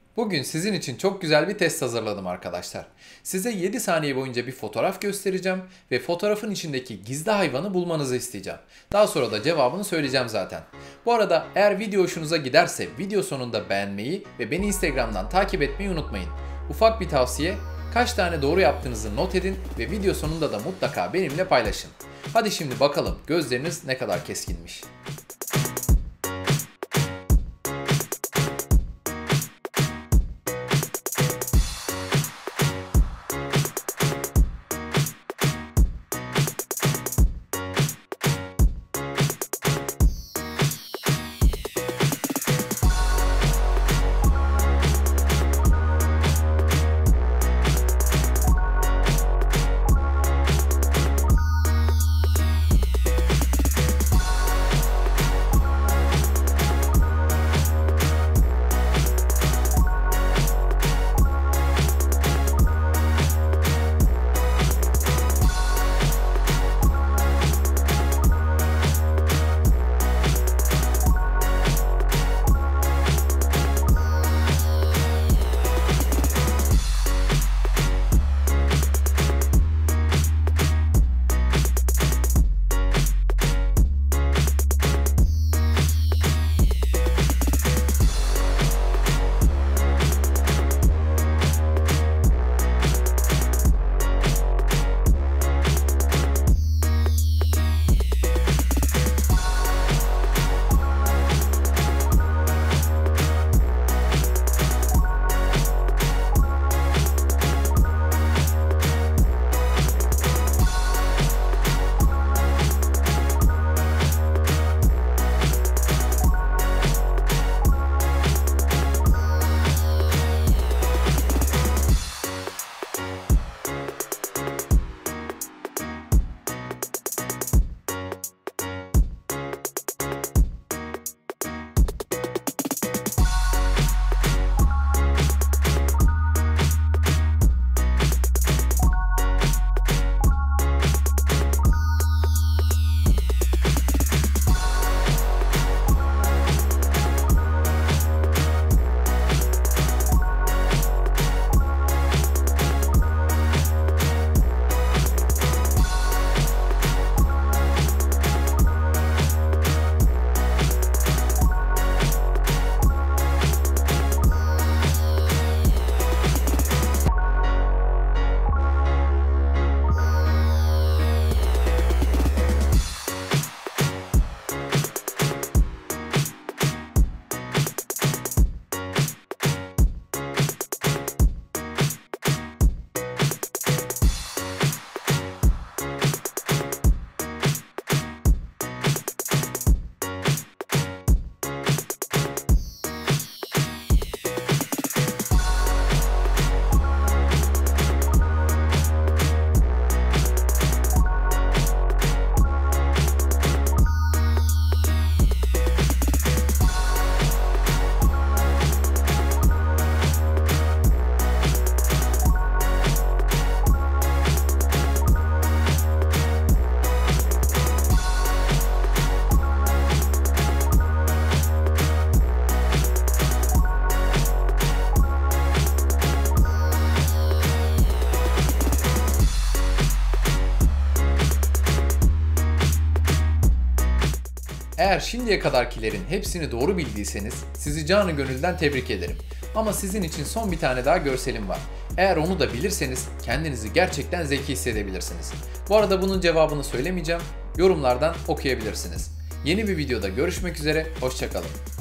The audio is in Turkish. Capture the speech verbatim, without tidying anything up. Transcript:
Bugün sizin için çok güzel bir test hazırladım arkadaşlar. Size yedi saniye boyunca bir fotoğraf göstereceğim ve fotoğrafın içindeki gizli hayvanı bulmanızı isteyeceğim. Daha sonra da cevabını söyleyeceğim zaten. Bu arada eğer video hoşunuza giderse video sonunda beğenmeyi ve beni Instagram'dan takip etmeyi unutmayın. Ufak bir tavsiye, kaç tane doğru yaptığınızı not edin ve video sonunda da mutlaka benimle paylaşın. Hadi şimdi bakalım gözleriniz ne kadar keskinmiş. Eğer şimdiye kadarkilerin hepsini doğru bildiyseniz sizi canı gönülden tebrik ederim. Ama sizin için son bir tane daha görselim var. Eğer onu da bilirseniz kendinizi gerçekten zeki hissedebilirsiniz. Bu arada bunun cevabını söylemeyeceğim, yorumlardan okuyabilirsiniz. Yeni bir videoda görüşmek üzere, hoşça kalın.